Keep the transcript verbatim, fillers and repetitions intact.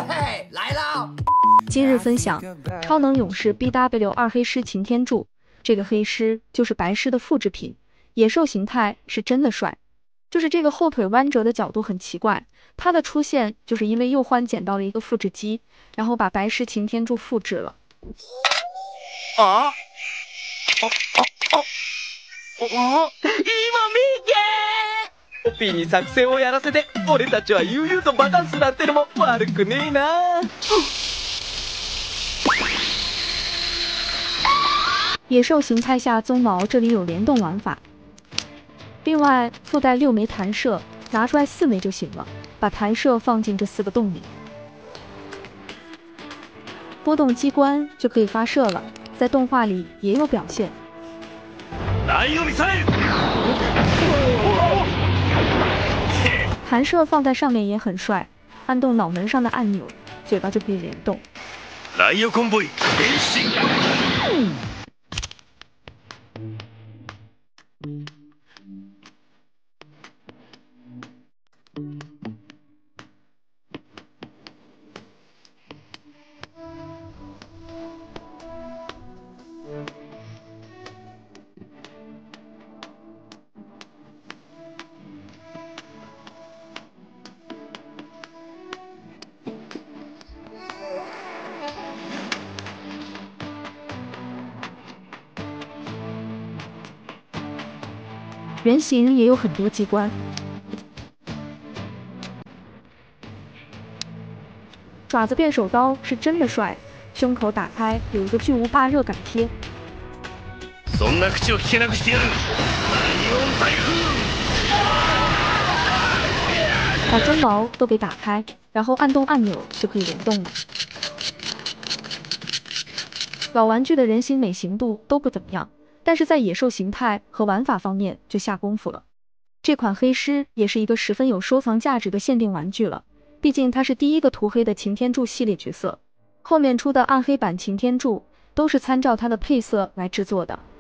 嘿，来了！ 今日分享超能勇士 B W 二黑狮擎天柱，这个黑狮就是白狮的复制品，野兽形态是真的帅，就是这个后腿弯折的角度很奇怪，它的出现就是因为右欢捡到了一个复制机，然后把白狮擎天柱复制了。 あ、あ、あ、あ、あ、今見て！オピーに作戦をやらせて、俺たちは悠々とバカンスなんてのも悪くねえな。 野兽形态下鬃毛这里有联动玩法，另外附带六枚弹射，拿出来四枚就行了，把弹射放进这四个洞里，拨动机关就可以发射了，在动画里也有表现。弹射放在上面也很帅，按动脑门上的按钮，嘴巴就可以联动。 ライオコンボイ変身。 原型也有很多机关，爪子变手刀是真的帅，胸口打开有一个巨无霸热感贴。 そんな口を聞けなくしてやる。ライオン台風。 把针毛都给打开，然后按动按钮就可以联动了。老玩具的人形美型度都不怎么样，但是在野兽形态和玩法方面就下功夫了。这款黑狮也是一个十分有收藏价值的限定玩具了，毕竟它是第一个涂黑的擎天柱系列角色，后面出的暗黑版擎天柱都是参照它的配色来制作的。